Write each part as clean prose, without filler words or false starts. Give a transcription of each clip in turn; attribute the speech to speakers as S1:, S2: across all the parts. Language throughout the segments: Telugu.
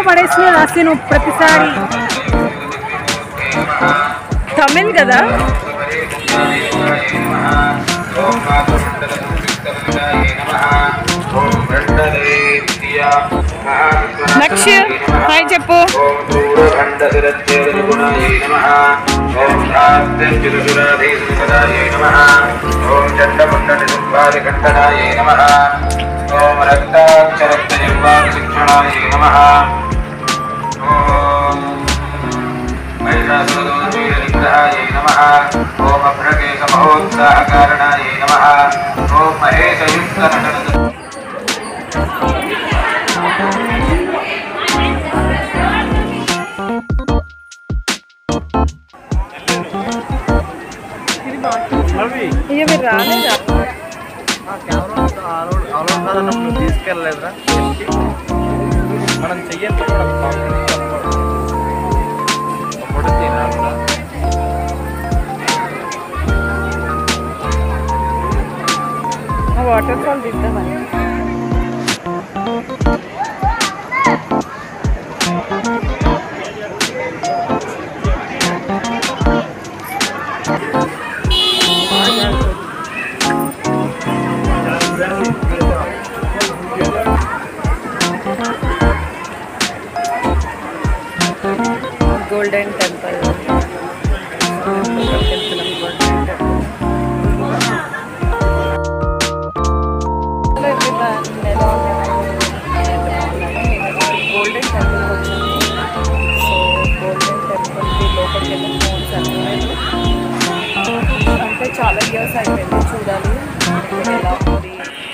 S1: పడేసిన రాసిన ప్రతిసారి తమిళ్ కదా. నెక్స్ట్ హాయ్ చెప్పు. ఓం రక్తాక్షరక్తనిర్వాణశిక్షణాయ నమః. ఓం మహిషాసురదోషీరనిగ్రహాయ నమః. ఓం అభ్రకేశ మహోత్సాహకారణాయ నమః. ఓం మహేశయుక్తనటన. ఇవి రాలేదా
S2: తీసుకెళ్ళలేదురా మనం చెయ్యండి.
S1: వాటర్ ఫాల్ దిద్దామని. Golden temple. గోల్డెన్ టెంపుల్ వచ్చింది. సో గోల్డెన్ టెంపుల్కి లోపలికి వెళ్ళి ఫోన్స్ అన్నారు. అంటే చాలా ఇయర్స్ అయిపోయింది. చూడాలి ఎలా ఉంది.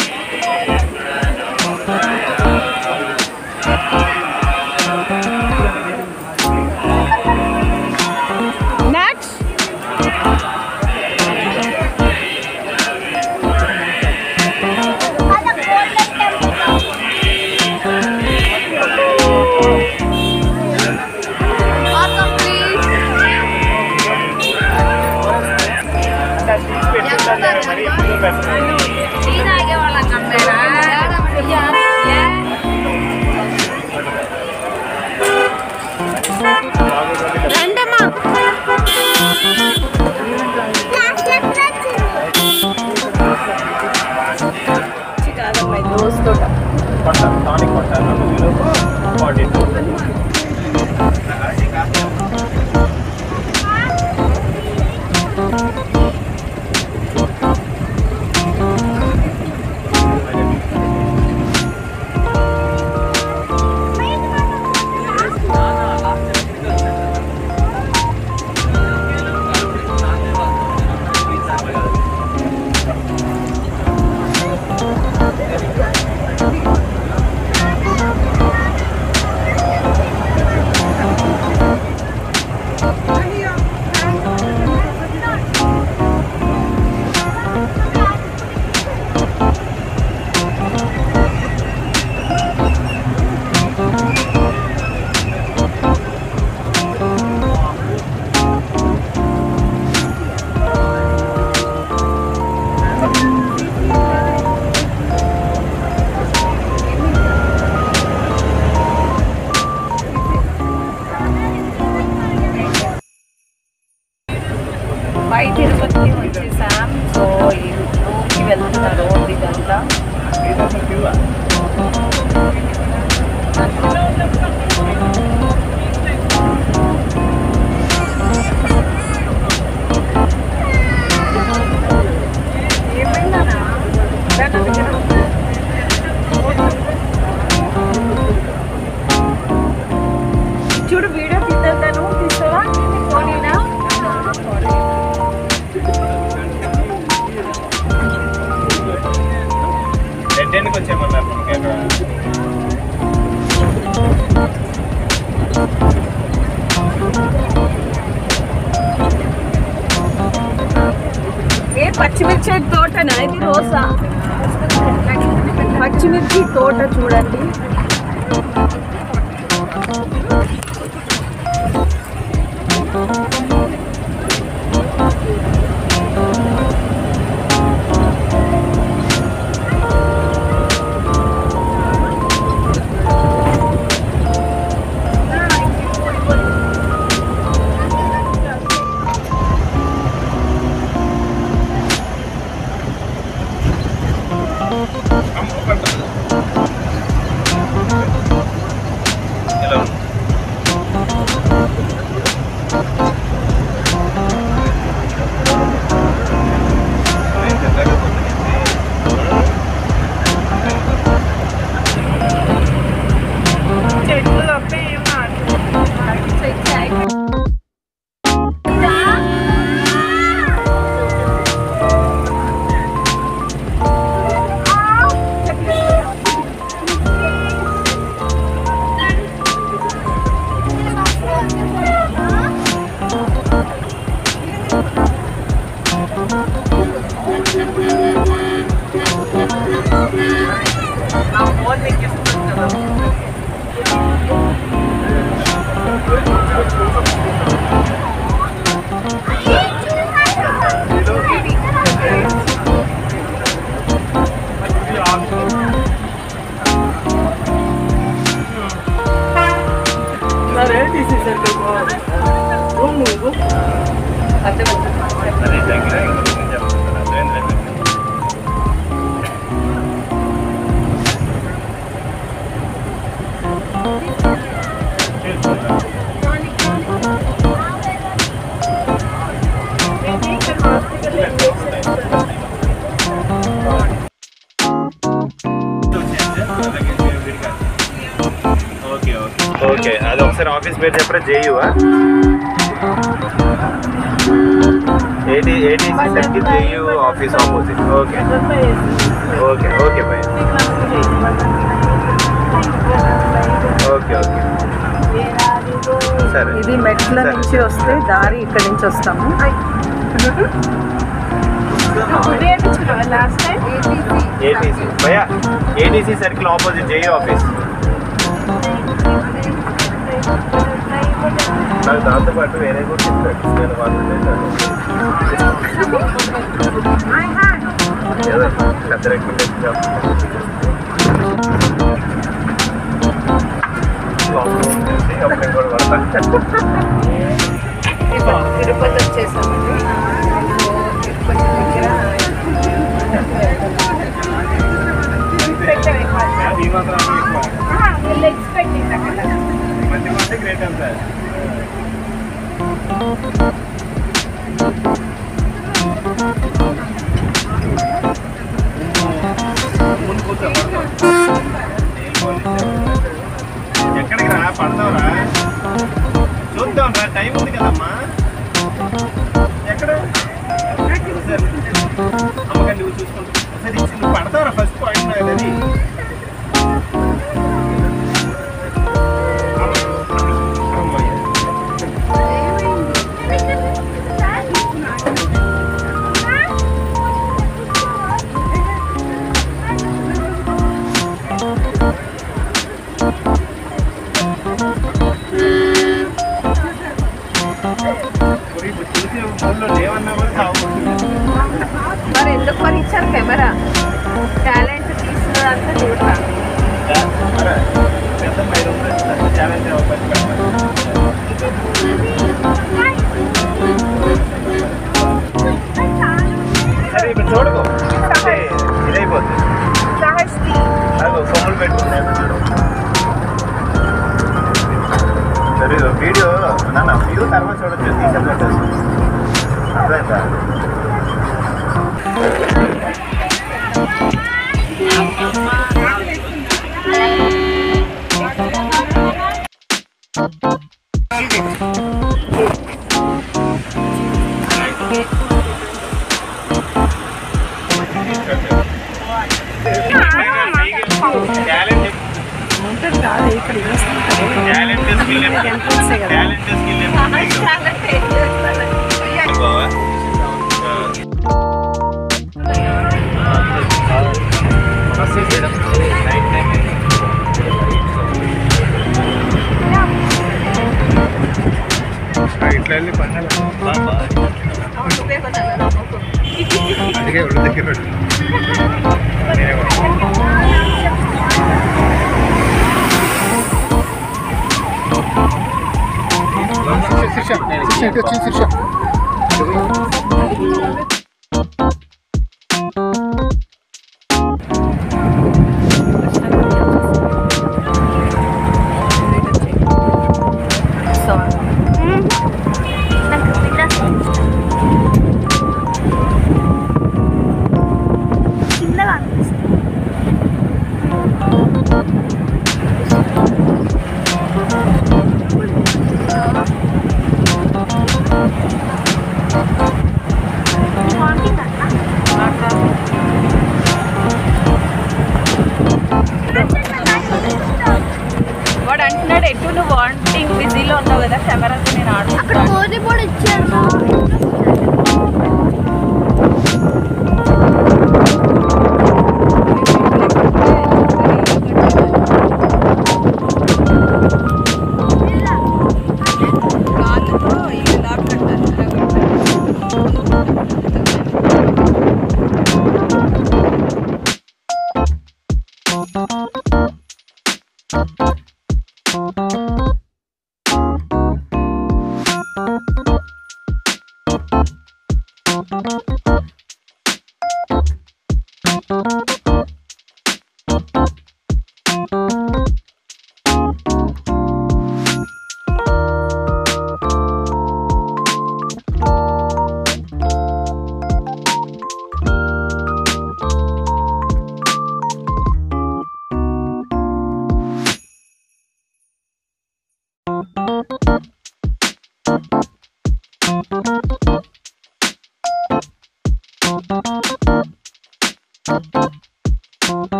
S1: పై తిరుపతి వచ్చేసాం. సో ఈ రూమ్కి వెళ్తున్నారు ఇదంతా. చూడు వీడియో తీద్దాను. తీస్తావా పోనీనా?
S2: వచ్చేయమన్నారు.
S1: ఏ పచ్చిమిర్చి తోటనా ఇది? రోజా పచ్చిమిర్చి తోట చూడండి.
S2: ఓకే అది ఒకసారి ఆఫీస్ పేరు చెప్పరా జేయువా ఏటీసీ సర్కిల్ జేయు office opposite okay okay okay bye okay okay సరే
S1: ఇది మెట్ల నుంచి వస్తే దారి ఇక్కడ నుంచి వస్తాము
S2: ఏటీసీ భయ్యా ఏటీసీ సర్కిల్ ఆపోజిట్ జేయు ఆఫీస్ నాకు దాంతోపాటు వేరే కూడా చెప్తాడు నేను వాళ్ళు అప్పుడు కూడా పడతాను
S1: తిరుపతి వచ్చేసామండి తిరుపతి దగ్గర
S2: మంచి మంచి గ్రేట్ అంతా ఎక్కడికి రా పడతావురా చూద్దాం రా టైం ఉంది కదమ్మా ఎక్కడ అమ్మకండి నువ్వు చూసుకుంటా సరే నువ్వు పడతావురా ఫస్ట్ పాయింట్ అది
S1: మరి ఎందుకు మరి ఇచ్చారు కెమెరా టాలెంట్ తీసుకున్నంతా చూడరా
S2: సరే ఇప్పుడు చూడకు ఇదైపోతుంది సొమ్ములు పెట్టుకున్నాను సరే వీడియో నాన్న వ్యూ తర్వాత చూడొచ్చు తీసేది అర్థమైందా ఇట్లా వెళ్ళి పండాలి అందుకే ఒళ్ళు దగ్గర పెట్టు శీర్ష
S1: నువ్వు వాంటింగ్ బిజీలో ఉన్నావు కదా కెమెరాతో నేను
S3: అక్కడ
S1: ఆడుకుంటాను.
S3: కోడి కూడా ఇచ్చారు.